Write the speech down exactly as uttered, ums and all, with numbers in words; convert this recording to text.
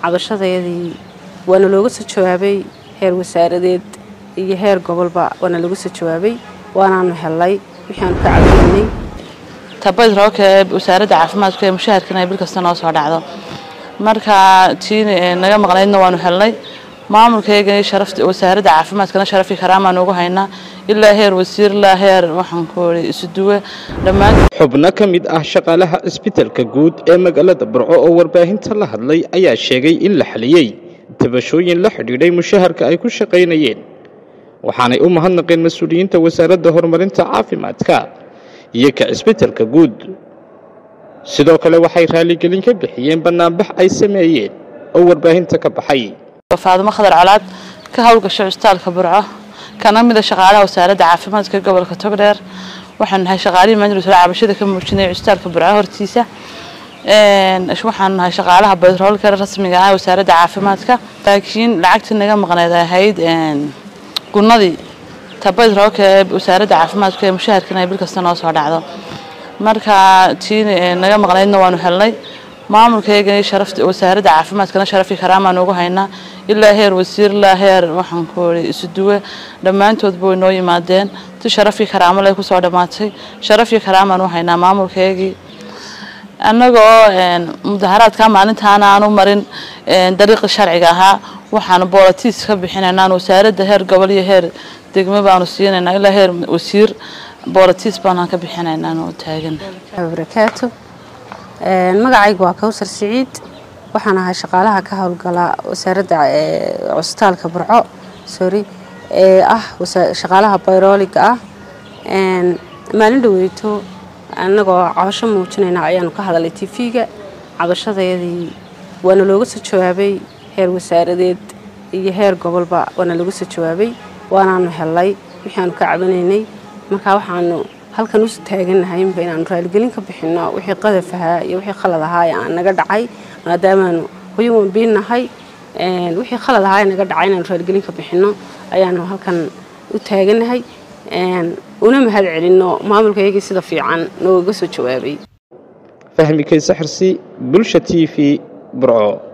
cabashadayadii waana looga soo jawaabay heer wasaaradeed iyo heer gobolba waana looga soo jawaabay waanaanu helay wixii aan ka caawinay tabayd roobka wasaaradda caafimaadka ee mushaharkana ay bil kasta noo soo dhacdo marka tiin naga maqnaydna waanu helnay maamulkeega sharafta wasaaradda caafimaadkana sharafi karaama noogu haynaa ilaa heer wasiir la heer waxaan ku isuduwe dhamaan xubno kamid ah shaqaalaha isbitaalka guud ee magaalada Burco oo warbaahinta la hadlay ayaa sheegay in la xaliyay tabashooyin la xidhiidhay mushaharka ay ku shaqeynayeen waxaanay u mahadnaqeen mas'uuliyiinta wasaaradda horumarinta caafimaadka iyo ka isbitaalka guud sidoo kale waxay raali gelin ka bixiyeen banaanbax ay sameeyeen oo warbaahinta ka baxay Faadimo Khadar Calaad ka hawlgasho isbitaalka Burco kana mid ah shaqaalaha wasaaradda caafimaadka gobolka Togdheer waxaan nahay shaqaalihi maamulka cabashada ka muujinay isbitaalka Burco hortiisa een waxaan nahay shaqaalaha baydroolka rasmiga ah wasaaradda caafimaadka laakiin lacagta naga maqnayd ahayd een gunadii tabayd roobka wasaaradda caafimaadka ee mushaharkana ay bil kasta noo soo dhacdo marka tiin naga maqnaydna waanu helnay maamulkeega sharafta wasaaradda caafimaadkana sharafi karaama noogu haynaa ilaa heer wasiir la heer waxaan ku isuduwe dhamaantood boo noo yimaadeen si sharafi karaama leh ku soo dhamaatay sharafi karaama noo haynaa maamulkeegii annagoo een mudaharaadka maalintaana aanu marin een dariiq sharciga ahaa waxaan boolatiis ka bixinaynaa wasaaradda heer gobol iyo heer degmo baanu siinaynaa ilaa heer wasiir boolatiis baan ka bixinaynaa oo taagan barakaatu een magacaygu waa Kawsar Saciid waxaan ahay shaqaalaha ka hawlgala wasaaradda cusbitaalka Burco sorry ee ah shaqaalaha bayroliga ah een maalin dhaweeyto annagoo cabasho muujinayna ayaanu ka hadalay T V-ga cabashadayadii waana looga soo jawaabay heer wasaaradeed iyo heer gobolba waana looga soo jawaabay waanaanu helay wixii aan ka caawinaynay marka waxaanu halkan u taaganahay inaan raali gelin ka bixino wixii qadaf ahaa iyo wixii khalad ahaa aan naga dhacay maadaama hoyuun biinahay een wixii khalad ahaa naga dhacay inaan raali gelin ka bixino ayaanu halkan u taaganahay een una mahad celino maamulkeega sida fiican nooga soo jawaabay fahmi kay saxarsi bulsha T V Burco.